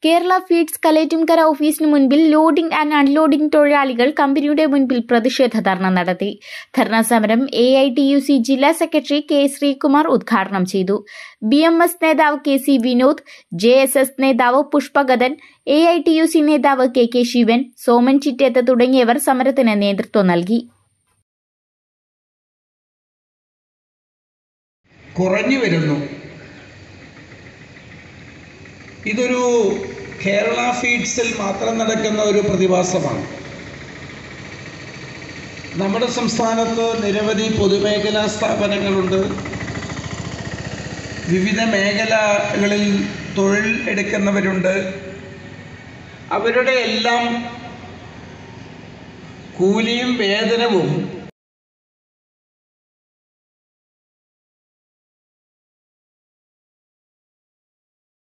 Kerala feeds കലേറ്റുംകര ഓഫീസിന് മുൻപിൽ loading and unloading തൊഴിലാളികൾ കമ്പനിയുടെ മുൻപിൽ പ്രതിഷേധ ധർണ നടത്തി. ധർണാ സമരം AITUC ജില്ലാ സെക്രട്ടറി K. ശ്രീകുമാർ ഉദ്ഘാടനം ചെയ്തു. BMS നേതാവ് KC വിനോദ്, JSS നേതാവ് പുഷ്പഗതൻ, AITUC നേതാവ് KK ശിവൻ, സോമൻ ചിറ്റേത്ത് തുടങ്ങിയവർ സമരത്തിന് നേതൃത്വം നൽകി. കുറഞ്ഞു വരുന്നു. ഇതൊരു കേരള ഫീഡ്സിൽ മാത്രം നടക്കുന്ന ഒരു പ്രതിഭാസമാണ്. നമ്മുടെ സംസ്ഥാനത്ത് നിരവധി പൊതുമേഖലാ സ്ഥാപനങ്ങളുണ്ട്. വിവിധ മേഖലകളിൽ തൊഴിൽ എടുക്കുന്നവരുണ്ട്. അവരുടെ എല്ലാം കൂലിയും വേതനവും